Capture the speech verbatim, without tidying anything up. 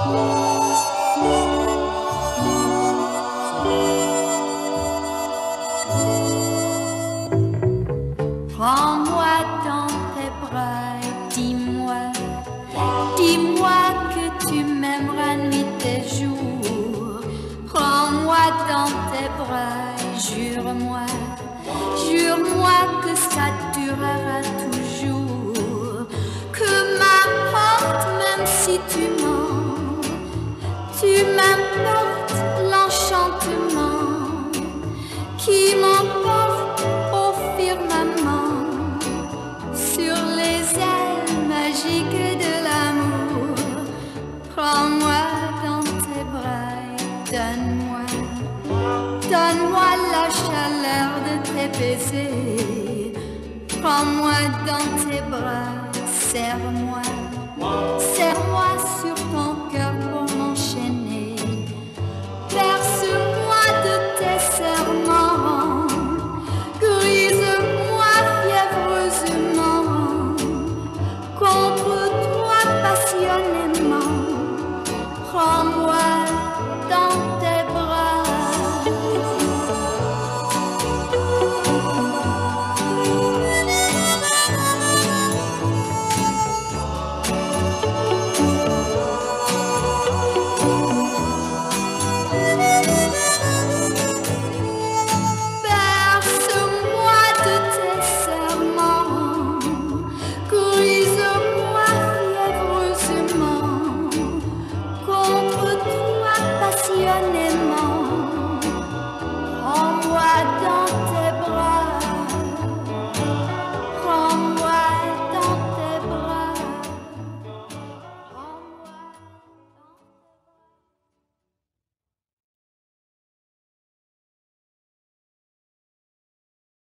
Prends-moi dans tes bras et dis-moi, dis-moi que tu m'aimeras nuit et jour. Prends-moi dans tes bras et jure-moi, jure-moi que ça durera toujours. Que m'importe même si tu mens, tu m'importes l'enchantement qui m'emporte au firmament sur les ailes magiques de l'amour. Prends-moi dans tes bras et donne-moi, donne-moi la chaleur de tes baisers. Prends-moi dans tes bras, serre-moi, serre-moi sur ton cœur pour m'enchaîner. Berce-moi de tes serments, grise-moi fiévreusement, contre toi passionnément. Prends-moi